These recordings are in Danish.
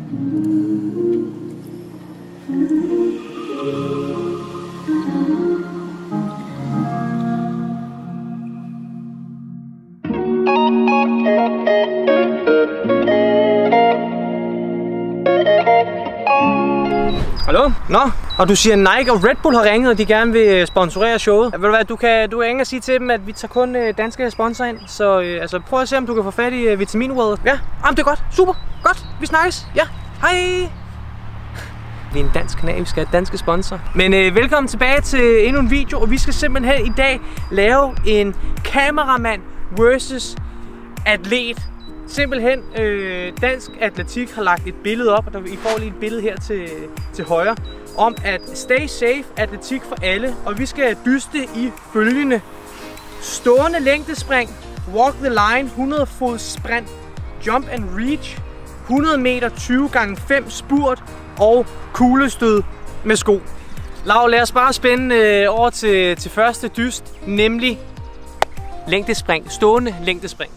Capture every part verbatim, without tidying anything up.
Hallo? Nå, og du siger Nike og Red Bull har ringet, og de gerne vil sponsorere showet. Ved du hvad, du kan, du kan ringe og sige til dem, at vi tager kun øh, danske sponsorer ind. Så øh, altså, prøv at se, om du kan få fat i øh, Vitamin World. Ja, jamen, det er godt. Super. Godt. Vi snakkes. Ja. Hej. Vi er en dansk kanal, vi skal have danske sponsorer. Men øh, velkommen tilbage til endnu en video, og vi skal simpelthen i dag lave en kameramand versus atlet. Simpelthen, øh, Dansk Atletik har lagt et billede op, og der, I får lige et billede her til, til højre, om at stay safe, atletik for alle, og vi skal dyste i følgende: stående længdespring, walk the line, hundrede fods sprint, jump and reach, hundrede meter, tyve gange fem spurt og kuglestød med sko. Lau, lad os bare spænde øh, over til, til første dyst, nemlig længdespring, stående længdespring.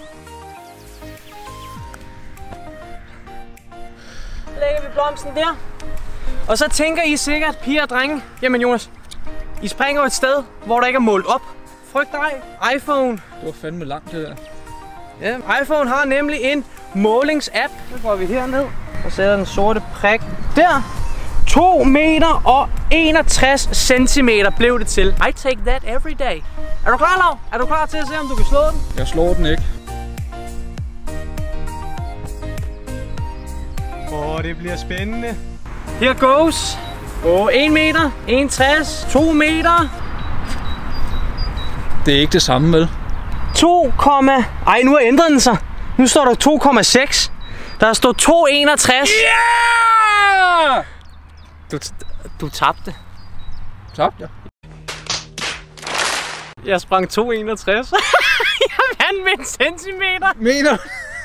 Lægger vi blomsten der. Og så tænker I sikkert, piger og drenge, jamen Jonas, I springer et sted, hvor der ikke er målt op. Frygt dig, iPhone. Det var fandme langt det der. Ja, iPhone har nemlig en målingsapp. Så går vi herned og sætter den sorte prik der. to meter og enogtres centimeter blev det til. I take that every day. Er du klar, Lau? Er du klar til at se, om du kan slå den? Jeg slår den ikke. Åh, oh, det bliver spændende. Here goes. Åh, en meter, enogtres, to meter. Det er ikke det samme, vel? to, ej, nu har ændret den sig. Nu står der to komma seks. Der står to komma enogtres. Yeah! Du, du tabte. Tabte jeg? Jeg sprang to komma enogtres. Jeg vandt med en centimeter. Meter?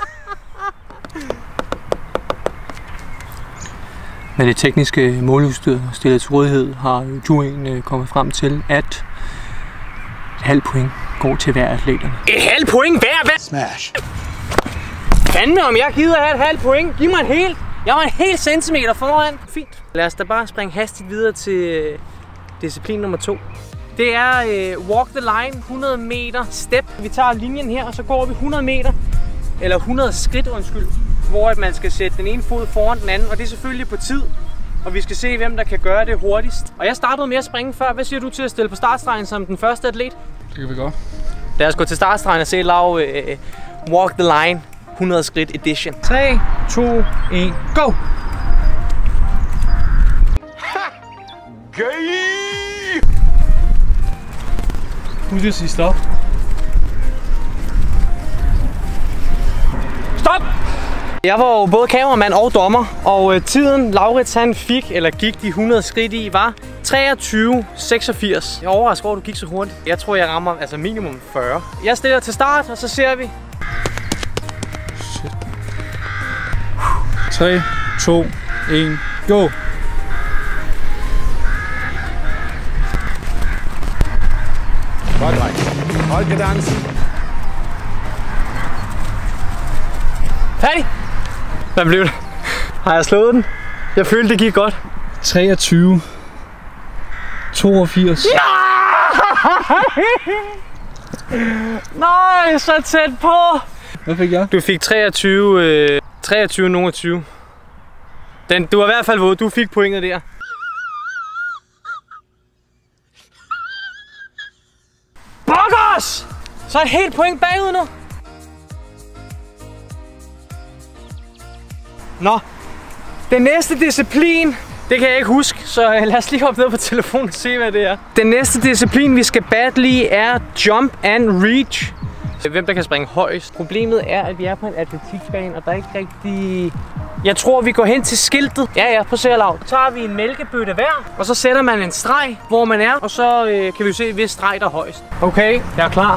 Med det tekniske måleudstyr stillet til rådighed har juryen kommet frem til, at et halvt point går til hver atleterne. Et halvt point hver? Hvad? Smash! Fandme om jeg gider have et halvt point. Giv mig en helt. Jeg var en hel centimeter foran. Fint. Lad os da bare springe hastigt videre til disciplin nummer to. Det er uh, walk the line, hundrede meter step. Vi tager linjen her, og så går vi hundrede meter, eller hundrede skridt, undskyld, hvor man skal sætte den ene fod foran den anden, og det er selvfølgelig på tid, og vi skal se, hvem der kan gøre det hurtigst. Og jeg startede med at springe før. Hvad siger du til at stille på startstregen som den første atlet? Det kan vi godt. Lad os gå til startstregen og se Lau uh, walk the line, hundrede skridt edition. tre, to, et, go! Gay! Husk at sige stop. Stop! Jeg var jo både kameramand og dommer, og øh, tiden Laurits han fik, eller gik de hundrede skridt i, var treogtyve seksogfirs. Jeg er overrasket over, at du gik så hurtigt. Jeg tror, jeg rammer altså minimum fyrre. Jeg stiller til start, og så ser vi. Shit. tre, to, et, go! Godt, dreng. Hold kadencen. Færdig! Hvad blev det? Har jeg slået den? Jeg følte, det gik godt. treogtyve toogfirs. Ja! Nej, så tæt på! Hvad fik jeg? Du fik treogtyve, øh, treogtyve niogtyve. Den, du var i hvert fald våd. Du fik pointet der. Boggers! Så er et helt point bagud nu. Nå, den næste disciplin, det kan jeg ikke huske, så lad os lige hoppe ned på telefonen og se, hvad det er. Den næste disciplin, vi skal battle i, er jump and reach. Hvem der kan springe højst. Problemet er, at vi er på en atletikbane, og der er ikke rigtig... Jeg tror, vi går hen til skiltet. Ja, ja, prøv at se, Lau. Så tager vi en mælkebøtte hver, og så sætter man en streg, hvor man er, og så øh, kan vi jo se, hvis streg der er højst. Okay, jeg er klar.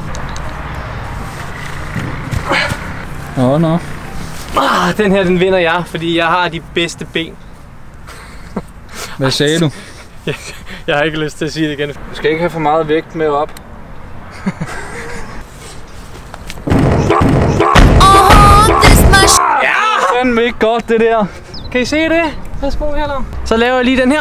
Nå, nå. Ah, den her, den vinder jeg, fordi jeg har de bedste ben. Hvad sagde du? Jeg, jeg har ikke lyst til at sige det igen. Du skal ikke have for meget vægt med op. Ja! Det er ikke godt, det der. Kan I se det? Værsgo her, Lav. Så laver jeg lige den her.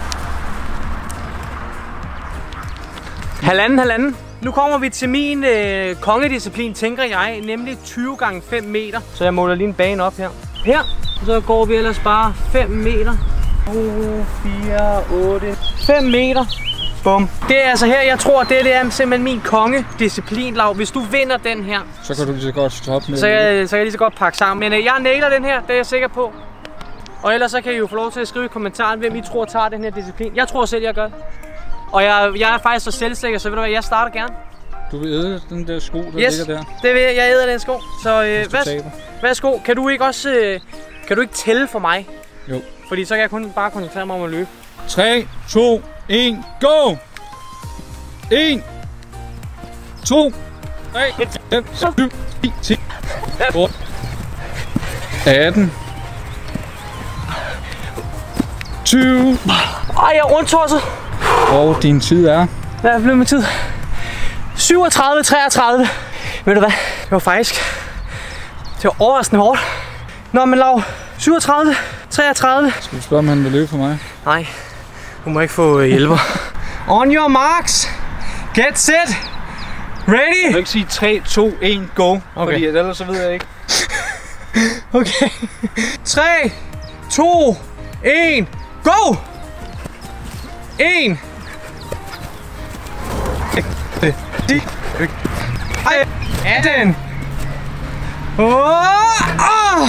Halvanden, halvanden. Nu kommer vi til min øh, kongedisciplin, tænker jeg, nemlig tyve gange fem meter. Så jeg måler lige en bane op her. Her, så går vi ellers bare fem meter. to, fire, otte, fem meter. Bum. Det er altså her, jeg tror, det, det er simpelthen min kongedisciplin, Lav. Hvis du vinder den her, Så kan du lige så godt stoppe med så, jeg, så kan jeg lige så godt pakke sammen. Men øh, jeg nailer den her, det er jeg sikker på. Og ellers så kan I jo få lov til at skrive i kommentaren, hvem I tror tager den her disciplin. Jeg tror selv, jeg gør det. Og jeg, jeg er faktisk så selvsikker, så ved du hvad, jeg starter gerne. Du vil æde den der sko, der Yes, ligger der. det vil jeg. Jeg æder den sko. Så øh, du værs, værsgo. Kan du ikke også øh, kan du ikke tælle for mig? Jo. Fordi så kan jeg kun bare koncentrere mig om at løbe. tre, to, et, go! en, to, tre, fem, syv, ni, ti, otte, atten, tyve. Ej, jeg er rundtosset. Og din tid er? Hvad er blevet med tid? syvogtredive treogtredive. Ved du hvad? Det var faktisk... Det var overraskende hårdt. Nå, men Lav. syvogtredive treogtredive. Skal du spørge, om han vil løbe for mig? Nej. Du må ikke få hjælper. On your marks. Get set. Ready. Jeg vil ikke sige tre, to, et, go. Okay. Fordi ellers så ved jeg ikke. Okay. tre, to, et, go! en. atten. Oh!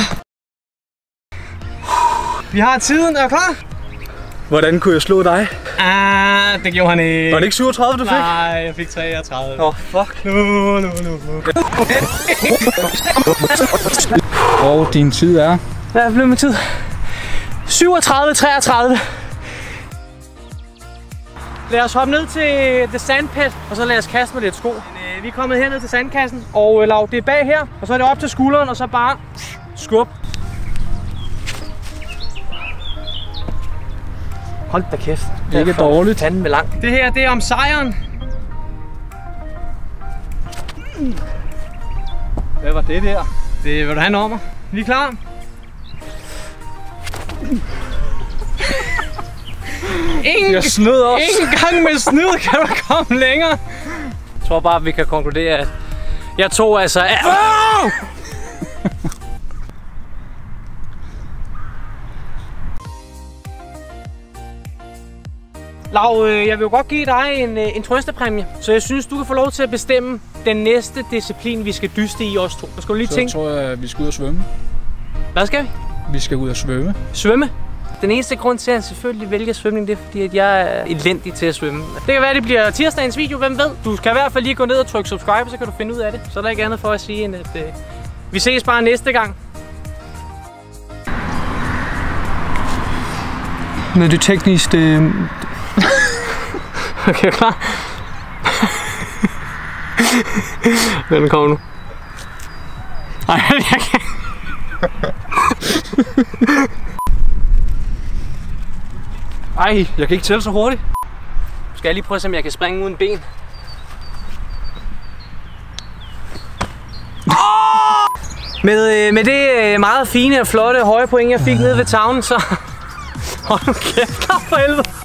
Vi har tiden. Er du klar? Hvordan kunne jeg slå dig? Ah, det gjorde han ikke. Var det ikke syvogtredive, du fik? Nej, jeg fik treogtredive. Åh, oh, fuck. Nu, nu, nu, nu. Og din tid er? Hvad er blevet med tid? syvogtredive treogtredive. Lad os hoppe ned til The Sandpit, og så lad os kaste med lidt sko. Men, øh, vi er kommet herned til sandkassen, og øh, Lav, det er bag her, og så er det op til skulderen, og så bare skub. Hold da kæft. Det er ikke dårligt. Fanden langt. Det her, det er om sejren. Hvad var det der? Det vil du have en ommer. Vi er klar? Ingen, Jeg snød også. ingen gang med snyd kan du komme længere. Jeg tror bare, vi kan konkludere, at jeg tog altså... Oh! Lav, jeg vil jo godt give dig en, en trøstepræmie, så jeg synes, du kan få lov til at bestemme den næste disciplin, vi skal dyste i os to. Skal du lige Så tænke? tror jeg, at vi skal ud og svømme. Hvad skal vi? Vi skal ud og svømme. Svømme. Den eneste grund til, at jeg selvfølgelig vælger svømning, det er fordi, at jeg er elendig til at svømme. Det kan være, at det bliver tirsdagens video, hvem ved? Du skal i hvert fald lige gå ned og trykke subscribe, så kan du finde ud af det. Så er der ikke andet for at sige, end at øh, vi ses bare næste gang. Men det teknisk... Øh... Okay, klar? Den kommer nu. Ej, jeg kan... Ej, jeg kan ikke tælle så hurtigt. Skal jeg lige prøve at se, om jeg kan springe uden ben? Med, med det meget fine og flotte høje point, jeg fik nede ved tavlen, så... Hold nu kæft, for helvede!